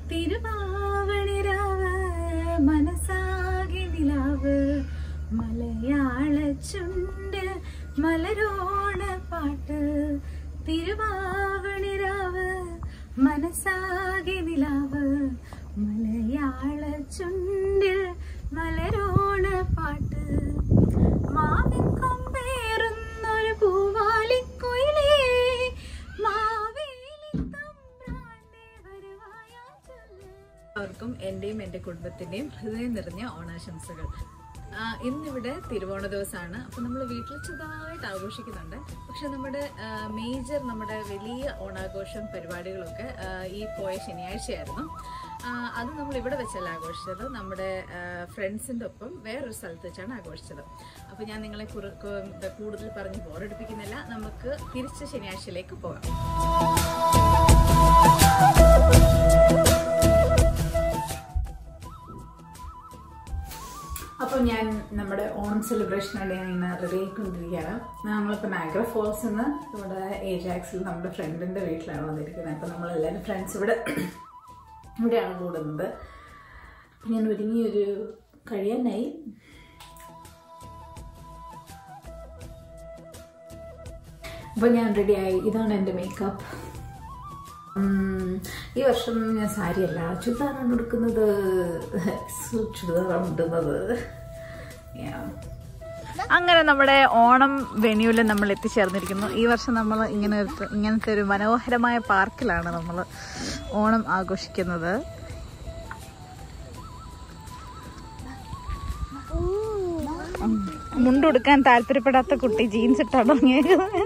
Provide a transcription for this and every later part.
തിരുവാവണിരാവ് മനസാകെ നിലാവ് മലയാള ചുണ്ട് മലരോണ പാട്ട് തിരുവാവണിരാവ് മനസാകെ നിലാവ് മലയാള ചുണ്ടിൽ മലരോണ പാട്ട് മാവിൻ കൊമ്പേറുന്നൊരു പൂവാലിക്കുയിലേ എല്ലാവർക്കും എന്റെയും എന്റെ കുടുംബത്തിന്റെയും ഹൃദയം നിറഞ്ഞ ഓണാശംസകൾ. ഇന്നിവിടെ തിരുവോണ ദിവസമാണ്. അപ്പൊ നമ്മൾ വീട്ടിൽ ചെറുതായിട്ട് ആഘോഷിക്കുന്നുണ്ട്. പക്ഷെ നമ്മുടെ നമ്മുടെ വലിയ ഓണാഘോഷം പരിപാടികളൊക്കെ ഈ പോയ ശനിയാഴ്ചയായിരുന്നു. അത് നമ്മൾ ഇവിടെ വെച്ചല്ല ആഘോഷിച്ചത്, നമ്മുടെ ഫ്രണ്ട്സിന്റെ ഒപ്പം വേറൊരു സ്ഥലത്ത് വെച്ചാണ് ആഘോഷിച്ചത്. അപ്പൊ ഞാൻ നിങ്ങളെ കൂടുതൽ പറഞ്ഞ് ബോറടിപ്പിക്കുന്നില്ല. നമുക്ക് തിരിച്ച് ശനിയാഴ്ചയിലേക്ക് പോകാം. അപ്പോൾ ഞാൻ നമ്മുടെ ഓണം സെലിബ്രേഷനായിട്ട് ഞാൻ ഇങ്ങനെ റെഡി ആയിക്കൊണ്ടിരിക്കുകയാണ്. നമ്മളിപ്പോൾ നയഗ്ര ഫോൾസ് നിന്ന് ഇവിടെ ഏജാക്സിൽ നമ്മുടെ ഫ്രണ്ടിൻ്റെ വീട്ടിലാണ് വന്നിരിക്കുന്നത്. അപ്പോൾ നമ്മളെല്ലാവരും ഫ്രണ്ട്സ് ഇവിടെയാണ് കൂടുന്നത്. അപ്പം ഞാൻ ഒരുങ്ങിയൊരു കഴിയാനായി. അപ്പോൾ ഞാൻ റെഡിയായി. ഇതാണ് എൻ്റെ മേക്കപ്പ്. ഈ വർഷം ഞാൻ സാരിയല്ല, ചുരിദാറാണ് എടുക്കുന്നത്. ചുരിദാറാണ് ഇടുന്നത്. അങ്ങനെ നമ്മുടെ ഓണം വെന്യൂവിൽ നമ്മൾ എത്തിച്ചേർന്നിരിക്കുന്നു. ഈ വർഷം നമ്മൾ ഇങ്ങനത്തെ ഒരു മനോഹരമായ പാർക്കിലാണ് നമ്മൾ ഓണം ആഘോഷിക്കുന്നത്. മുണ്ടുടുക്കാൻ താല്പര്യപ്പെടാത്ത കുട്ടി ജീൻസ് ഇട്ടാണ് തുടങ്ങിയത്.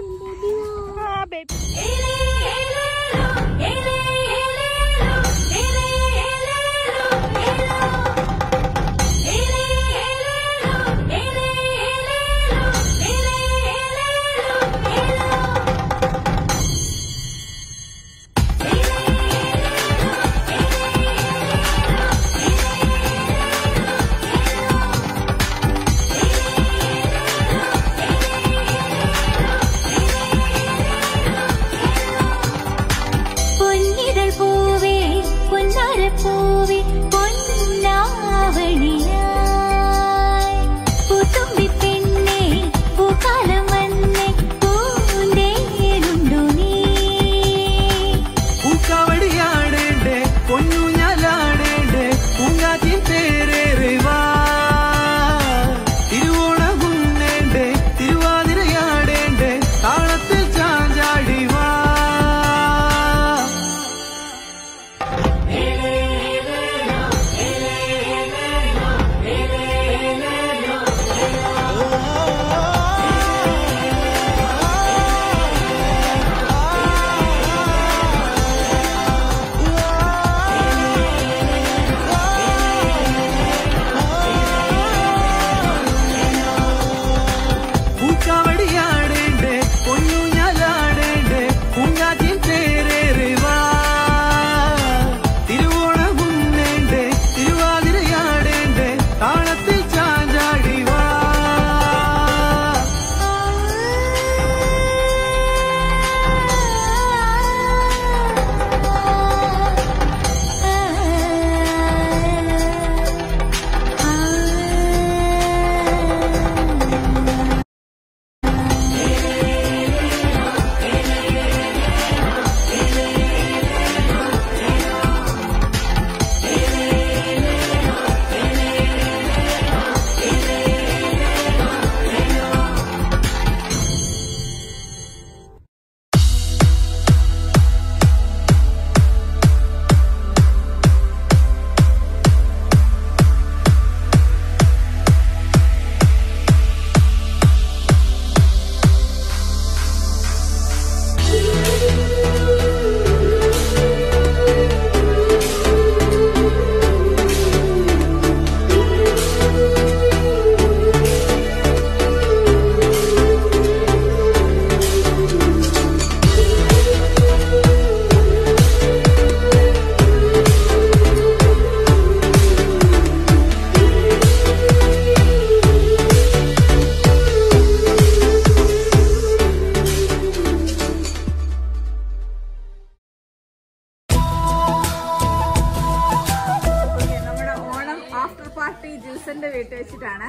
പ്രസന്റ് വീട്ടിൽ വെച്ചിട്ടാണ്.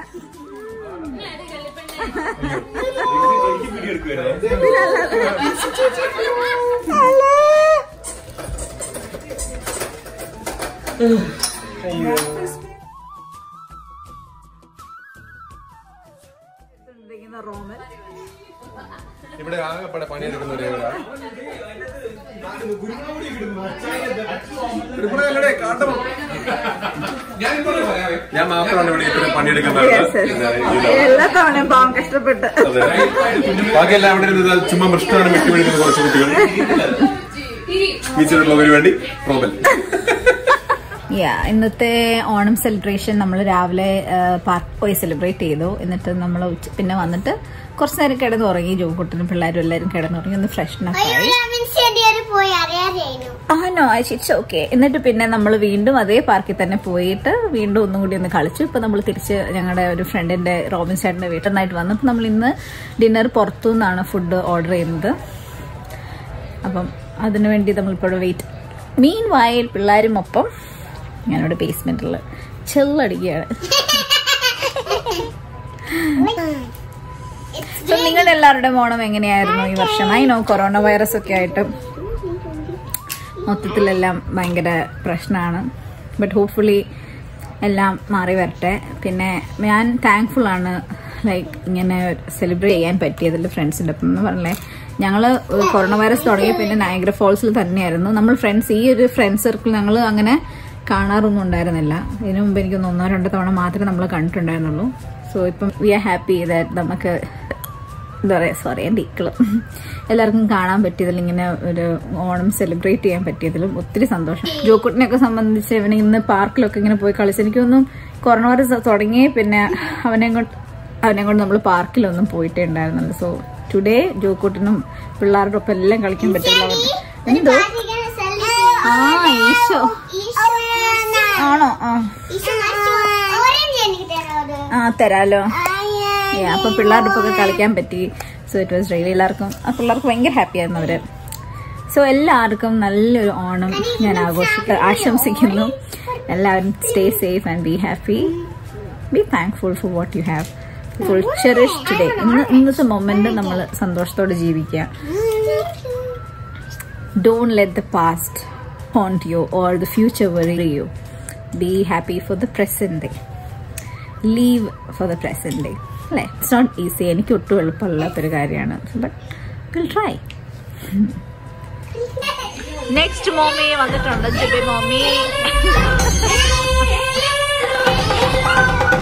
റോമൻ ഇവിടെ ആകെപ്പാടെ പണിയെടുക്കുന്ന ഞാൻ മാത്രമാണ് ഇവിടെ ഇത്ര പണിയെടുക്കുന്നത്. എല്ലാ തവണയും പാവം കഷ്ടപ്പെട്ട്. ബാക്കിയെല്ലാം അവിടെ ചുമ്മാ മൃഷ്ടാണ് വിട്ടുപിടിക്കുന്ന കുറച്ച് കുട്ടികൾ. ബീച്ചിലുള്ളവർക്ക് വേണ്ടി റോബൽ. ഇന്നത്തെ ഓണം സെലിബ്രേഷൻ നമ്മൾ രാവിലെ പാർക്ക് പോയി സെലിബ്രേറ്റ് ചെയ്തു. എന്നിട്ട് നമ്മൾ പിന്നെ വന്നിട്ട് കുറച്ചു നേരം കിടന്നുറങ്ങി. ജോക്കുട്ടനും പിള്ളേരും എല്ലാവരും കിടന്നുറങ്ങി. ഒന്ന് ഫ്രഷ്നപ്പ് ആയി. ആണോ? It's okay. എന്നിട്ട് പിന്നെ നമ്മൾ വീണ്ടും അതേ പാർക്കിൽ തന്നെ പോയിട്ട് വീണ്ടും ഒന്നും കൂടി ഒന്ന് കളിച്ചു. ഇപ്പൊ നമ്മൾ തിരിച്ച് ഞങ്ങളുടെ ഒരു ഫ്രണ്ടിന്റെ റോബിൻ ചേട്ടന്റെ വീട്ടിൽ നിന്നായിട്ട് വന്നപ്പോൾ നമ്മൾ ഇന്ന് ഡിന്നർ പുറത്തു നിന്നാണ് ഫുഡ് ഓർഡർ ചെയ്യുന്നത്. അപ്പം അതിനുവേണ്ടി നമ്മളിപ്പോൾ വെയിറ്റ്. മീൻ വായിൽ പിള്ളേരും ഒപ്പം ഞാനിവിടെ ബേസ്മെന്റിൽ ചെല്ലടിക്കുകയാണ്. നിങ്ങളുടെ എല്ലാവരുടെയും ഓണം എങ്ങനെയായിരുന്നു ഈ വർഷം? കൊറോണ വൈറസ് ഒക്കെ ആയിട്ട് മൊത്തത്തിലെല്ലാം ഭയങ്കര പ്രശ്നമാണ്. ബട്ട് ഹോപ്പ്ഫുള്ളി എല്ലാം മാറി വരട്ടെ. പിന്നെ ഞാൻ താങ്ക്ഫുൾ ആണ് ഇങ്ങനെ സെലിബ്രേറ്റ് ചെയ്യാൻ പറ്റിയതിൽ ഫ്രണ്ട്സിൻ്റെ ഒപ്പം. എന്ന് പറഞ്ഞേ ഞങ്ങൾ കൊറോണ വൈറസ് തുടങ്ങിയ പിന്നെ നയഗ്ര ഫോൾസിൽ തന്നെയായിരുന്നു നമ്മൾ ഫ്രണ്ട്സ്. ഈ ഒരു ഫ്രണ്ട് സർക്കിൾ ഞങ്ങൾ അങ്ങനെ കാണാറൊന്നും ഉണ്ടായിരുന്നില്ല. ഇതിനു മുമ്പ് എനിക്കൊന്ന് 1-2 തവണ മാത്രമേ നമ്മൾ കണ്ടിട്ടുണ്ടായിരുന്നുള്ളൂ. സോ ഇപ്പം വി ആർ ഹാപ്പി ദാറ്റ് നമുക്ക് എന്താ പറയുക, സോറി എൻ്റെ ഇക്കളും എല്ലാവർക്കും കാണാൻ പറ്റിയതിൽ, ഇങ്ങനെ ഒരു ഓണം സെലിബ്രേറ്റ് ചെയ്യാൻ പറ്റിയതിലും ഒത്തിരി സന്തോഷം. ജോക്കുട്ടിനെയൊക്കെ സംബന്ധിച്ച് ഇവന് ഇന്ന് പാർക്കിലൊക്കെ ഇങ്ങനെ പോയി കളിച്ച് എനിക്കൊന്നും കൊറോണ വൈറസ് തുടങ്ങി പിന്നെ അവനെ കൊണ്ട് നമ്മൾ പാർക്കിലൊന്നും പോയിട്ടേ ഉണ്ടായിരുന്നുള്ളൂ. സോ ടുഡേ ജോക്കുട്ടിനും പിള്ളേരുടെ ഒപ്പം എല്ലാം കളിക്കാൻ പറ്റില്ല. എന്തോ ഈശോ ആണോ? തരാലോ. അപ്പൊ പിള്ളേരുടെ ഒപ്പം കളിക്കാൻ പറ്റി. സോ ഇറ്റ് വാസ് റിയലി എല്ലാവർക്കും പിള്ളേർക്ക് ഭയങ്കര ഹാപ്പി ആയിരുന്നു അവര്. സോ എല്ലാവർക്കും നല്ലൊരു ഓണം ഞാൻ ആശംസിക്കുന്നു. എല്ലാവരും stay safe and be happy. Be thankful for what you have. Full cherish today. ഇന്നത്തെ മൊമെന്റ് നമ്മൾ സന്തോഷത്തോടെ ജീവിക്കുക. Don't let the past haunt you or the future worry you. Be happy for the present day. Live for the present day. It's not easy. എനിക്ക് ഒട്ടും എളുപ്പമല്ലാത്തൊരു കാര്യമാണ്. But we'll try. Next mommy വന്നിട്ടുണ്ട്. Jibi mommy.